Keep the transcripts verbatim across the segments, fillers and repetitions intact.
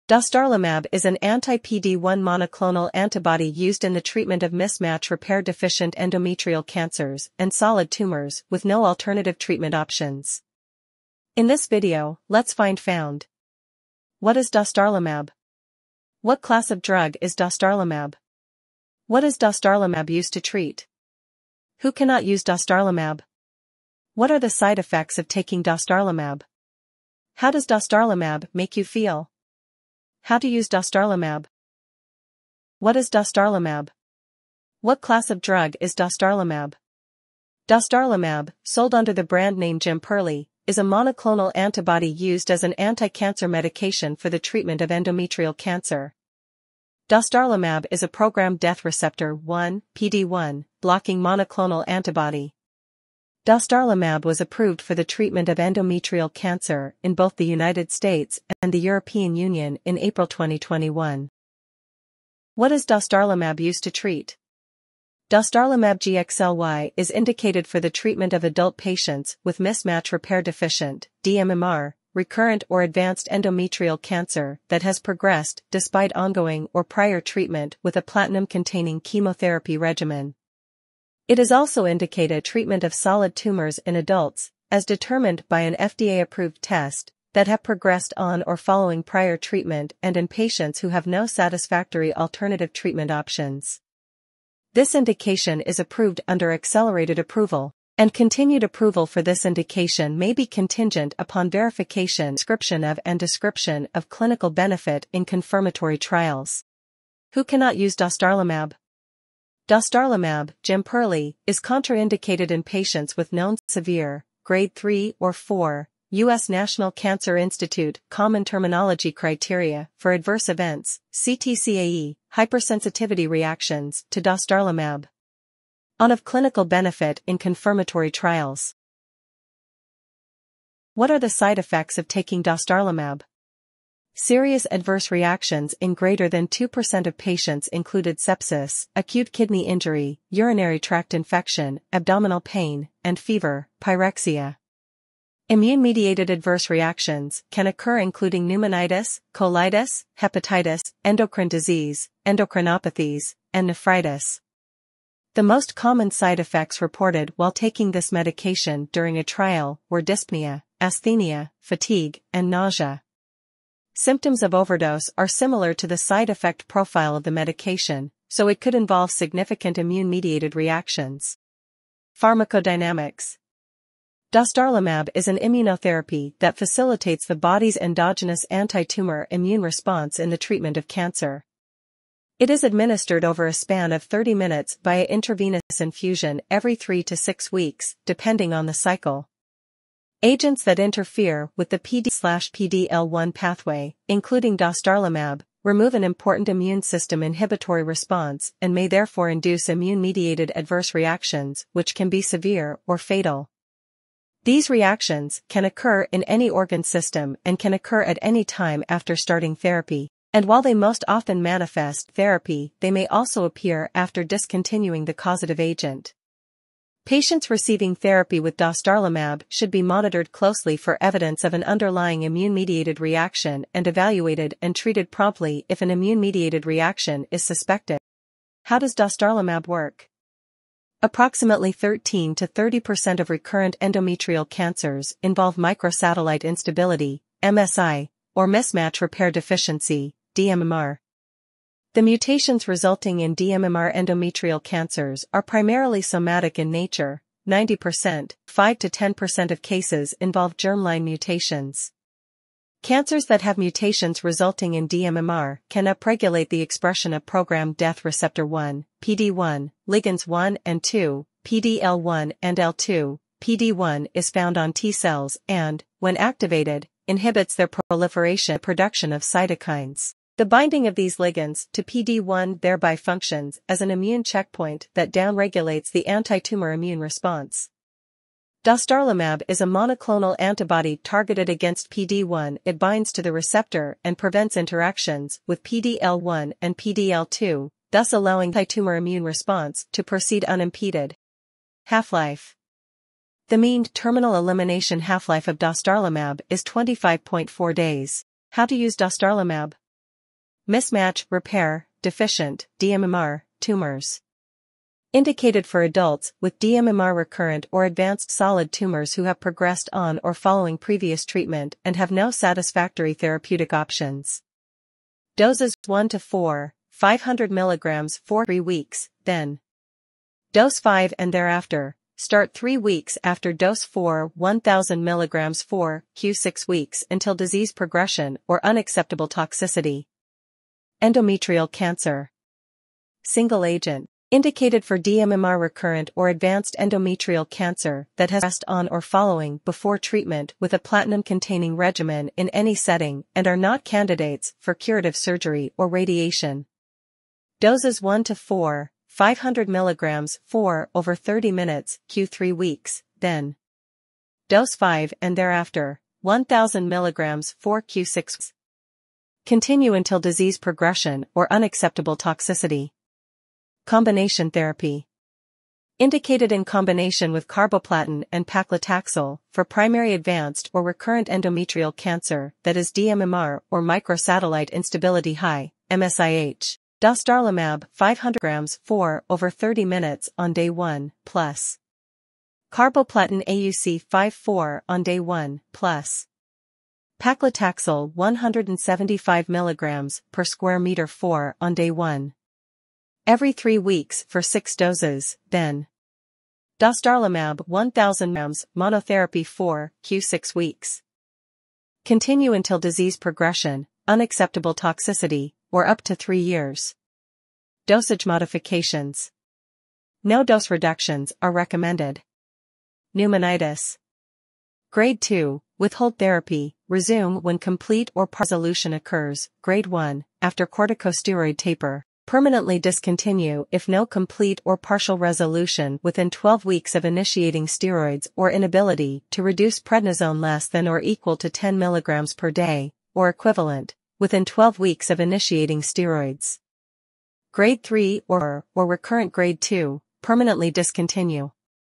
Dostarlimab is an anti-P D one monoclonal antibody used in the treatment of mismatch repair-deficient endometrial cancers and solid tumors with no alternative treatment options. In this video, let's find found. What is Dostarlimab? What class of drug is Dostarlimab? What is Dostarlimab used to treat? Who cannot use Dostarlimab? What are the side effects of taking Dostarlimab? How does Dostarlimab make you feel? How to use Dostarlimab? What is Dostarlimab? What class of drug is Dostarlimab? Dostarlimab, sold under the brand name Jemperli, is a monoclonal antibody used as an anti-cancer medication for the treatment of endometrial cancer. Dostarlimab is a programmed death receptor one, P D one, blocking monoclonal antibody. Dostarlimab was approved for the treatment of endometrial cancer in both the United States and the European Union in April twenty twenty-one. What is Dostarlimab used to treat? Dostarlimab G X L Y is indicated for the treatment of adult patients with mismatch repair-deficient, D M R, recurrent or advanced endometrial cancer that has progressed despite ongoing or prior treatment with a platinum-containing chemotherapy regimen. It is also indicated treatment of solid tumors in adults, as determined by an F D A-approved test, that have progressed on or following prior treatment and in patients who have no satisfactory alternative treatment options. This indication is approved under accelerated approval, and continued approval for this indication may be contingent upon verification, description of and description of clinical benefit in confirmatory trials. Who cannot use Dostarlimab? Dostarlimab, Jemperli, is contraindicated in patients with known severe, grade three or four, U S National Cancer Institute Common Terminology Criteria for Adverse Events, C T C A E, hypersensitivity reactions to Dostarlimab. On of clinical benefit in confirmatory trials. What are the side effects of taking Dostarlimab? Serious adverse reactions in greater than two percent of patients included sepsis, acute kidney injury, urinary tract infection, abdominal pain, and fever, pyrexia. Immune-mediated adverse reactions can occur including pneumonitis, colitis, hepatitis, endocrine disease, endocrinopathies, and nephritis. The most common side effects reported while taking this medication during a trial were dyspnea, asthenia, fatigue, and nausea. Symptoms of overdose are similar to the side effect profile of the medication, so it could involve significant immune-mediated reactions. Pharmacodynamics. Dostarlimab is an immunotherapy that facilitates the body's endogenous anti-tumor immune response in the treatment of cancer. It is administered over a span of thirty minutes via intravenous infusion every three to six weeks, depending on the cycle. Agents that interfere with the P D L one pathway, including Dostarlimab, remove an important immune system inhibitory response and may therefore induce immune-mediated adverse reactions which can be severe or fatal. These reactions can occur in any organ system and can occur at any time after starting therapy, and while they most often manifest therapy, they may also appear after discontinuing the causative agent. Patients receiving therapy with Dostarlimab should be monitored closely for evidence of an underlying immune-mediated reaction and evaluated and treated promptly if an immune-mediated reaction is suspected. How does Dostarlimab work? Approximately thirteen to thirty percent of recurrent endometrial cancers involve microsatellite instability, M S I, or mismatch repair deficiency, D M R. The mutations resulting in D M R endometrial cancers are primarily somatic in nature. ninety percent, five to ten percent of cases involve germline mutations. Cancers that have mutations resulting in D M R can upregulate the expression of programmed death receptor one, P D one, ligands one and two, P D L one and L two. P D one is found on T cells and, when activated, inhibits their proliferation and production of cytokines. The binding of these ligands to P D one thereby functions as an immune checkpoint that downregulates the anti-tumor immune response. Dostarlimab is a monoclonal antibody targeted against P D one. It binds to the receptor and prevents interactions with P D L one and P D L two, thus allowing the anti-tumor immune response to proceed unimpeded. Half-life. The mean terminal elimination half-life of Dostarlimab is twenty-five point four days. How to use Dostarlimab? Mismatch, repair, deficient, D M M R, tumors. Indicated for adults with D M M R recurrent or advanced solid tumors who have progressed on or following previous treatment and have no satisfactory therapeutic options. Doses one to four, five hundred milligrams for three weeks, then dose five and thereafter. Start three weeks after dose four, one thousand milligrams for Q six weeks until disease progression or unacceptable toxicity. Endometrial cancer. Single agent. Indicated for D M M R recurrent or advanced endometrial cancer that has progressed on or following before treatment with a platinum-containing regimen in any setting and are not candidates for curative surgery or radiation. Doses one to four, five hundred milligrams for over thirty minutes, Q three weeks, then dose five and thereafter, one thousand milligrams for Q six weeks. Continue until disease progression or unacceptable toxicity. Combination therapy. Indicated in combination with carboplatin and paclitaxel for primary advanced or recurrent endometrial cancer that is D M M R or microsatellite instability high, M S I H. Dostarlimab five hundred grams for over thirty minutes on day one, plus carboplatin A U C five four on day one, plus paclitaxel one hundred seventy-five milligrams per square meter four on day one. Every three weeks for six doses, then Dostarlimab one thousand grams monotherapy for Q six weeks. Continue until disease progression, unacceptable toxicity, or up to three years. Dosage modifications. No dose reductions are recommended. Pneumonitis. Grade two, withhold therapy, resume when complete or partial resolution occurs. Grade one, after corticosteroid taper. Permanently discontinue if no complete or partial resolution within twelve weeks of initiating steroids or inability to reduce prednisone less than or equal to ten milligrams per day, or equivalent, within twelve weeks of initiating steroids. Grade three or, or recurrent grade two, permanently discontinue.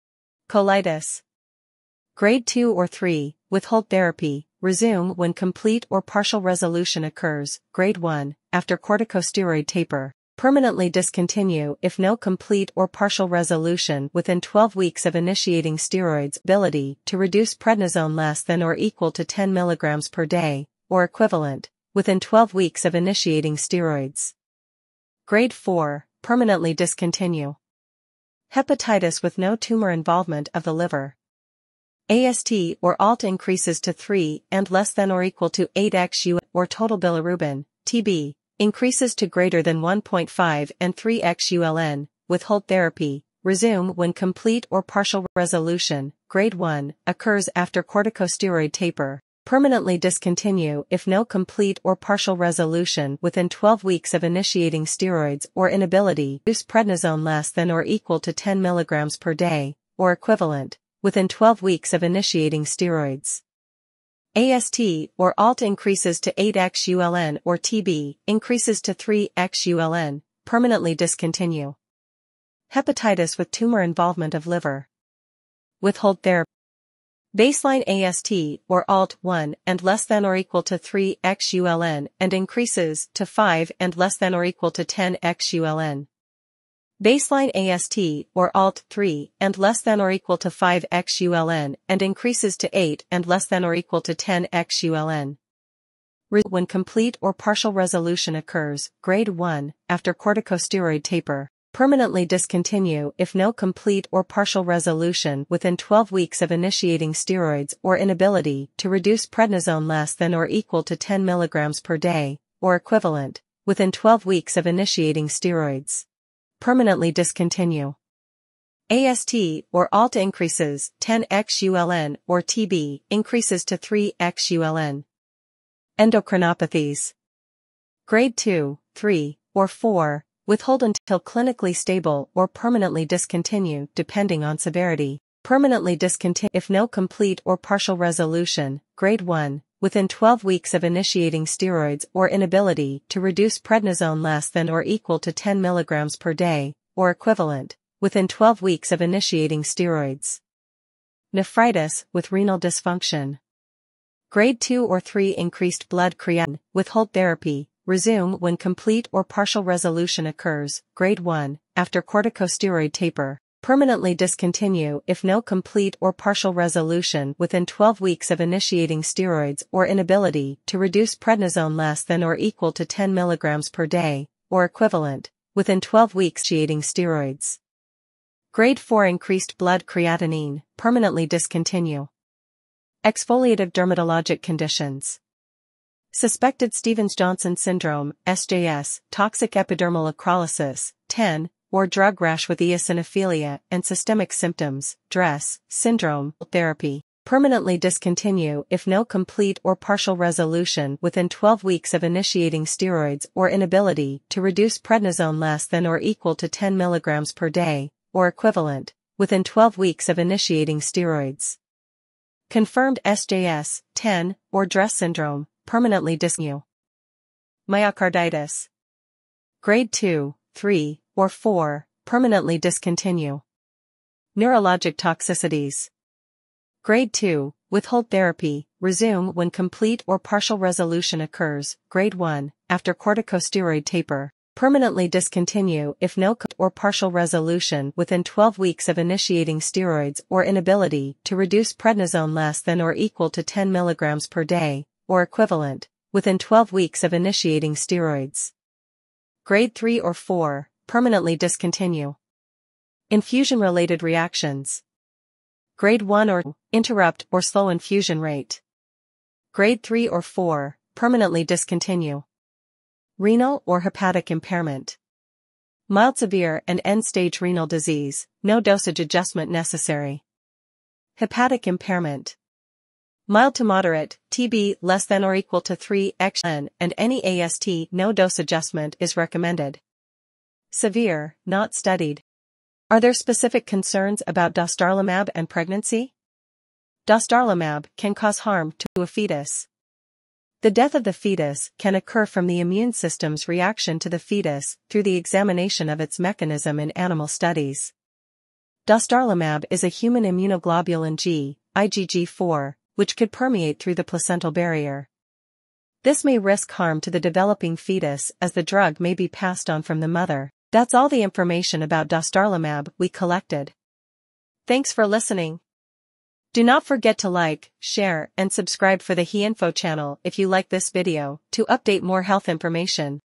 Colitis. Grade two or three, withhold therapy, resume when complete or partial resolution occurs. Grade one, after corticosteroid taper. Permanently discontinue if no complete or partial resolution within twelve weeks of initiating steroids. Ability to reduce prednisone less than or equal to ten milligrams per day, or equivalent, within twelve weeks of initiating steroids. Grade four, permanently discontinue. Hepatitis with no tumor involvement of the liver. A S T or A L T increases to three and less than or equal to eight x U or total bilirubin, T B. Increases to greater than one point five and three x U L N, withhold therapy, resume when complete or partial resolution, grade one, occurs after corticosteroid taper, permanently discontinue if no complete or partial resolution within twelve weeks of initiating steroids or inability to reduce prednisone less than or equal to ten milligrams per day, or equivalent, within twelve weeks of initiating steroids. A S T or A L T increases to eight x U L N or T B increases to three x U L N, permanently discontinue. Hepatitis with tumor involvement of liver. Withhold therapy. Baseline A S T or A L T one and less than or equal to three x U L N and increases to five and less than or equal to ten x U L N. Baseline A S T or A L T three and less than or equal to five x U L N and increases to eight and less than or equal to ten x U L N. When complete or partial resolution occurs, grade one, after corticosteroid taper, permanently discontinue if no complete or partial resolution within twelve weeks of initiating steroids or inability to reduce prednisone less than or equal to ten milligrams per day, or equivalent, within twelve weeks of initiating steroids. Permanently discontinue. A S T or A L T increases ten x U L N or T B increases to three x U L N. Endocrinopathies. Grade two, three, or four, withhold until clinically stable or permanently discontinue depending on severity. Permanently discontinue if no complete or partial resolution, grade one, within twelve weeks of initiating steroids or inability to reduce prednisone less than or equal to ten milligrams per day, or equivalent, within twelve weeks of initiating steroids. Nephritis with renal dysfunction. Grade two or three increased blood creatinine, withhold therapy, resume when complete or partial resolution occurs. Grade one, after corticosteroid taper. Permanently discontinue if no complete or partial resolution within twelve weeks of initiating steroids or inability to reduce prednisone less than or equal to ten milligrams per day, or equivalent, within twelve weeks initiating steroids. Grade four increased blood creatinine. Permanently discontinue. Exfoliative dermatologic conditions. Suspected Stevens-Johnson syndrome, S J S, toxic epidermal necrolysis, ten, or drug rash with eosinophilia and systemic symptoms, D R E S, syndrome, therapy. Permanently discontinue if no complete or partial resolution within twelve weeks of initiating steroids or inability to reduce prednisone less than or equal to ten milligrams per day, or equivalent, within twelve weeks of initiating steroids. Confirmed S J S, ten, or D R E S syndrome, permanently discontinue. Myocarditis. Grade two, three, or four, permanently discontinue. Neurologic toxicities. Grade two, withhold therapy, resume when complete or partial resolution occurs. Grade one, after corticosteroid taper. Permanently discontinue if no complete or partial resolution within twelve weeks of initiating steroids or inability to reduce prednisone less than or equal to ten milligrams per day, or equivalent, within twelve weeks of initiating steroids. Grade three or four, permanently discontinue. Infusion-related reactions. Grade one or interrupt or slow infusion rate. Grade three or four, permanently discontinue. Renal or hepatic impairment. Mild severe and end-stage renal disease, no dosage adjustment necessary. Hepatic impairment. Mild to moderate, T B less than or equal to three x N and any A S T, no dose adjustment is recommended. Severe, not studied. Are there specific concerns about Dostarlimab and pregnancy? Dostarlimab can cause harm to a fetus. The death of the fetus can occur from the immune system's reaction to the fetus through the examination of its mechanism in animal studies. Dostarlimab is a human immunoglobulin G, I G G four, which could permeate through the placental barrier. This may risk harm to the developing fetus as the drug may be passed on from the mother. That's all the information about Dostarlimab we collected. Thanks for listening. Do not forget to like, share, and subscribe for the HeInfo channel if you like this video to update more health information.